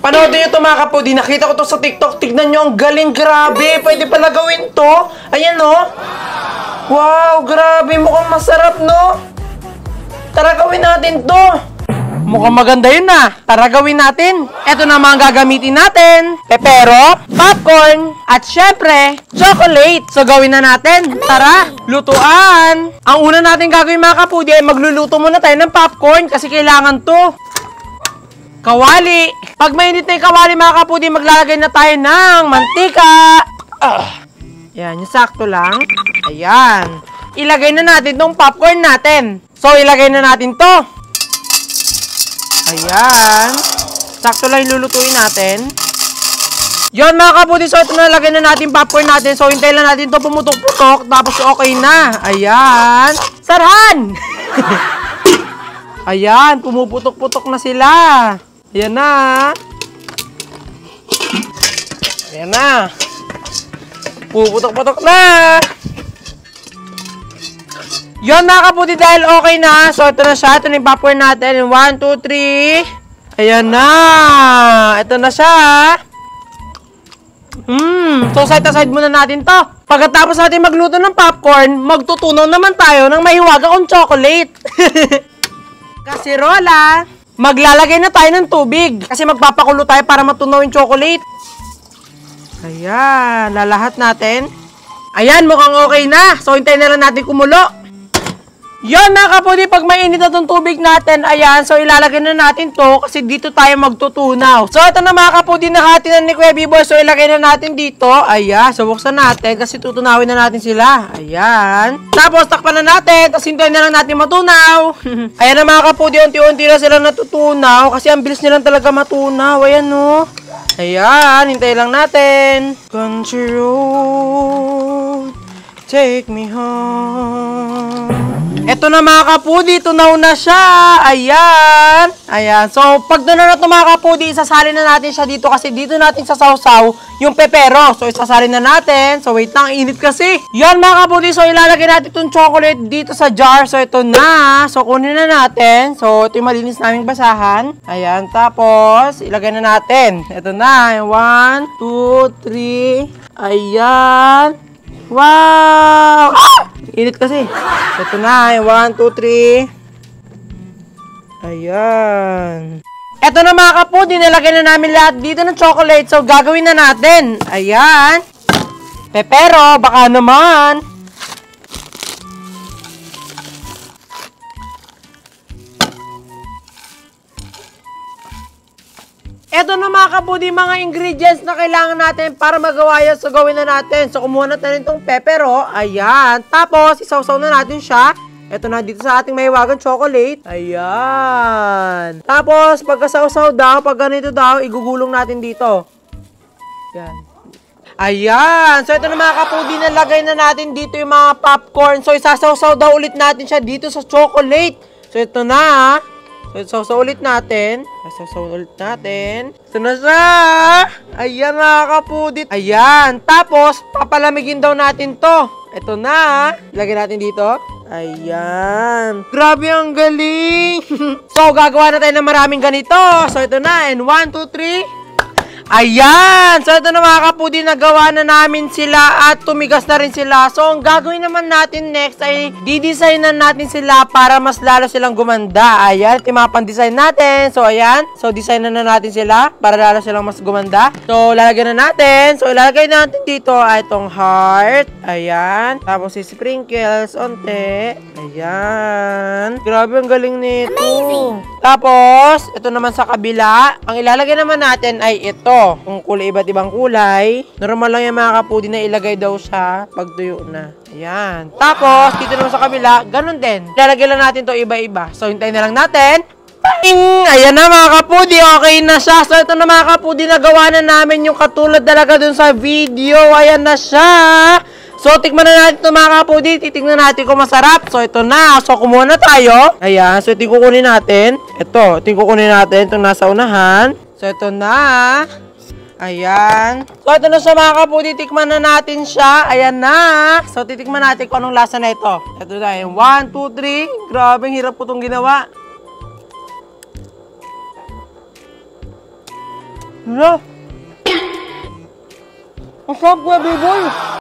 Panoodin nyo ito mga kapudi. Nakita ko to sa TikTok. Tignan nyo, ang galing. Grabe. Pwede pala gawin to. Ayan, no? Wow, grabe. Mukhang masarap, no? Tara, gawin natin to. Mukhang maganda yun na. Tara, gawin natin. Ito na mga gagamitin natin. Pepero, popcorn, at syempre, chocolate. So, gawin na natin. Tara, lutuan. Ang una natin gagawin mga kapudi ay magluluto muna tayo ng popcorn kasi kailangan to. Kawali. Pag mainit na yung kawali mga kapudi, maglalagay na tayo ng mantika. Yan, yung sakto lang. Ayan. Ilagay na natin tong popcorn natin. So, ilagay na natin to. Ayan. Sakto lang yung lulutuin natin. Yon mga kapudi, so ito na lagay na natin popcorn natin. So hintayin lang natin ito pumutok-putok. Tapos okay na. Ayan. Sarhan! Ayan, pumuputok-putok na sila. Ayan na. Ayan na. Pumuputok-putok na. Yon mga kapudi, dahil okay na. So ito na siya. Ito na yung popcorn natin. 1, 2, 3. Ayan na. Ito na siya. So side to side muna natin to. Pagkatapos natin magluto ng popcorn, magtutunaw naman tayo ng mahiwagang chocolate. Kasirola. Maglalagay na tayo ng tubig. Kasi magpapakulo tayo para matunaw yung chocolate. Ayan. Lalahat natin. Ayan, mukhang okay na. So hintayin na lang natin kumulo. Yan mga kapudi, pag mainit na itong tubig natin, ayan, so ilalagay na natin to kasi dito tayo magtutunaw. So ito na mga kapudi, nakahati na ni Kuya B-Boy, so ilagay na natin dito. Ayan, so buksan natin kasi tutunawin na natin sila. Ayan. Tapos takpan na natin, tapos hintayin na lang natin matunaw. Ayan na mga kapudi, unti-unti na sila natutunaw kasi ang bilis nilang talaga matunaw. Ayan no. Ayan, hintayin lang natin. Country road, take me home. Ito na mga kapudi, tunaw na siya. Ayan. Ayan. So, pag tunaw na ito mga kapudi, isasalin na natin siya dito kasi dito natin sasawsaw yung pepero. So, isasalin na natin. So, wait lang, init kasi. Yan mga kapudi, so ilalagay natin itong chocolate dito sa jar. So, ito na. So, kunin na natin. So, ito yung malinis naming basahan. Ayan. Tapos, ilagay na natin. Ito na. 1, 2, 3. Ayan. Wow! Ah! Init kasi. Ito na. 1, 2, 3. Ayan. Ito na mga kapudi. Nilagay na namin lahat dito ng chocolate. So, gagawin na natin. Ayan. Pepero. Baka naman. Ito na mga kapudi, mga ingredients na kailangan natin para magawa yan. So, gawin na natin. So, kumuha natin itong pepero. Ayan. Tapos, isawsaw na natin siya. Ito na dito sa ating mahiwagang chocolate. Ayan. Tapos, pagkasawsaw daw, pag ganito daw, igugulong natin dito. Ayan. Ayan. So, ito na mga kapudi, nalagay na natin dito yung mga popcorn. So, isasawsaw daw ulit natin siya dito sa chocolate. So, ito na. So, ulit natin. Ulit natin. Ito na siya. Ayan mga kapudit. Ayan. Tapos, papalamigin daw natin to. Ito na. Lagyan natin dito. Ayan. Grabe ang galing. So, gagawa na tayo ng maraming ganito. So, ito na. And 1, 2, 3. Ayan! So, ito na mga kapudi, nagawa na namin sila at tumigas na rin sila. So, ang gagawin naman natin next ay didesignan natin sila para mas lalo silang gumanda. Ayan, ito yung mga pan-design natin. So, ayan. So, designan na natin sila para lalo silang mas gumanda. So, lalagyan na natin. So, ilalagay natin dito ay itong heart. Ayan. Tapos, si sprinkles, onte. Ayan. Grabe, ang galing nito. Amazing! Tapos, ito naman sa kabila. Ang ilalagay naman natin ay ito. Kung kulay, iba't ibang kulay. Normal lang yung mga kapudi na ilagay daw sa pagtuyo na. Ayan. Tapos, dito naman sa kabila, ganun din. Ilalagay lang natin to iba-iba. So, hintayin na lang natin. Ping! Ayan na mga kapudi, okay na siya. So, ito na mga kapudi, nagawa na namin yung katulad talaga dun sa video. Ayan na siya. So, tikman na natin ito mga kapudi. Titignan natin kung masarap. So, ito na. So, kumuha na tayo. Ayan. So, ito yung kukunin natin. Ito yung kukunin natin. Itong nasa unahan. So, ito na. Ayan. So, ito na siya mga kapudi. Tikman na natin siya. Ayan na. So, titikman natin kung anong lasa na ito. Ito na. 1, 2, 3. Grabe, hirap po itong ginawa. Hala. Ang sarap, Kuya Biboy.